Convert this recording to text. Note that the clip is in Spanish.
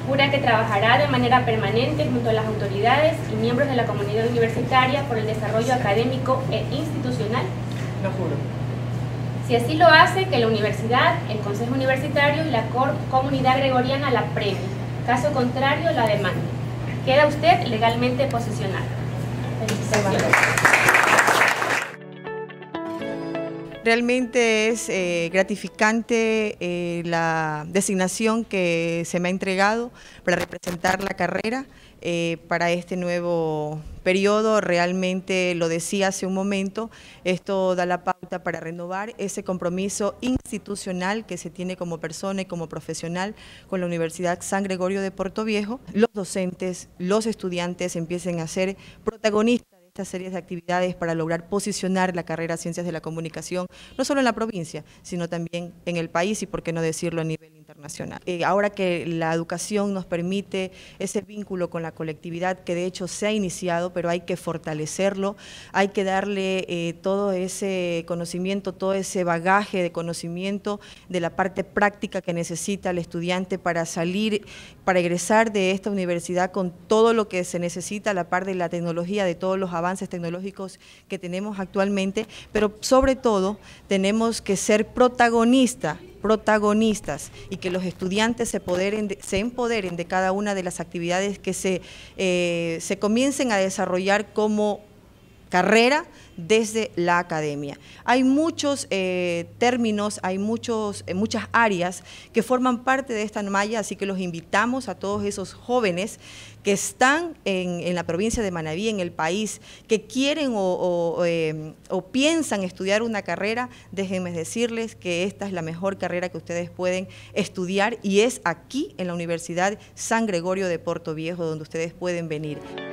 Jura que trabajará de manera permanente junto a las autoridades y miembros de la comunidad universitaria por el desarrollo académico e institucional. Lo juro. Si así lo hace, que la universidad, el Consejo Universitario y la comunidad gregoriana la premien. Caso contrario, la demanda. Queda usted legalmente posesionado. Felicitaciones. Realmente es gratificante la designación que se me ha entregado para representar la carrera para este nuevo periodo. Realmente, lo decía hace un momento, esto da la pauta para renovar ese compromiso institucional que se tiene como persona y como profesional con la Universidad San Gregorio de Portoviejo. Los docentes, los estudiantes empiecen a ser protagonistas estas series de actividades para lograr posicionar la carrera Ciencias de la Comunicación, no solo en la provincia, sino también en el país y, por qué no decirlo, a nivel internacional. Ahora que la educación nos permite ese vínculo con la colectividad, que de hecho se ha iniciado, pero hay que fortalecerlo, hay que darle todo ese conocimiento, todo ese bagaje de conocimiento de la parte práctica que necesita el estudiante para salir, para egresar de esta universidad con todo lo que se necesita a la par de la tecnología, de todos los avances tecnológicos que tenemos actualmente, pero sobre todo tenemos que ser protagonistas y que los estudiantes se empoderen de cada una de las actividades que se comiencen a desarrollar como carrera desde la academia. Hay muchos términos, hay muchas áreas que forman parte de esta malla, así que los invitamos a todos esos jóvenes que están en la provincia de Manabí, en el país, que quieren o piensan estudiar una carrera. Déjenme decirles que esta es la mejor carrera que ustedes pueden estudiar y es aquí en la Universidad San Gregorio de Portoviejo donde ustedes pueden venir.